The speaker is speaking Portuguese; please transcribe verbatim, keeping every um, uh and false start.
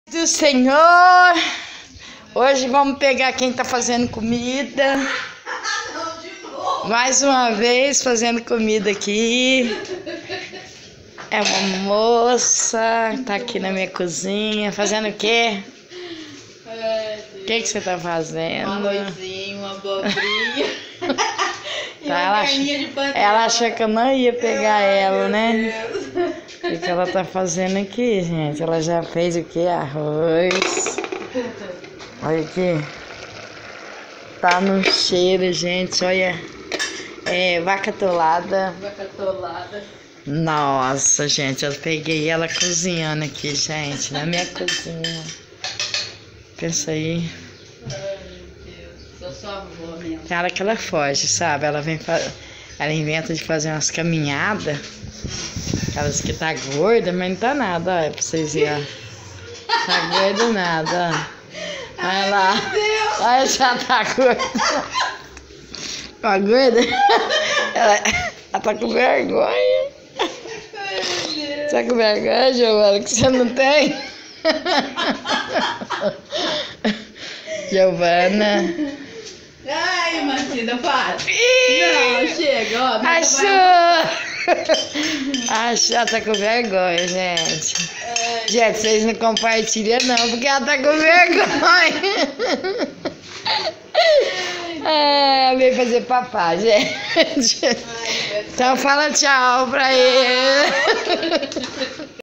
Do Senhor, hoje vamos pegar quem tá fazendo comida. Mais uma vez fazendo comida aqui. É uma moça, tá aqui na minha cozinha. Fazendo o quê? O que que você tá fazendo? Um arrozinho, uma abobrinha. E Tá, uma ela, carninha de panela. ela achou que eu não ia pegar Ai, ela, meu né? Deus. O que ela tá fazendo aqui, gente? Ela já fez o que? Arroz. Olha aqui. Tá no cheiro, gente. Olha. É vaca atolada. Vaca atolada. Nossa, gente. Eu peguei ela cozinhando aqui, gente. Na minha cozinha. Pensa aí. Ai, meu Deus. Sou sua avó mesmo. Cara que ela foge, sabe? Ela vem fa... Ela inventa de fazer umas caminhadas. Aquelas que tá gorda, mas não tá nada, olha, pra vocês verem, ó. Tá gorda nada, ó. Olha lá. Olha, já tá gorda. Tá gorda? Ela, ela tá com vergonha. Você tá com vergonha, Giovana, que você não tem? Giovana. Ai, Matilda, para. Não, chega, ó. Achou! Achou, ela tá com vergonha, gente. Ai, Gente, vocês não compartilham não, porque ela tá com vergonha. É, veio fazer papá, gente. ai, Então fala tchau pra ele.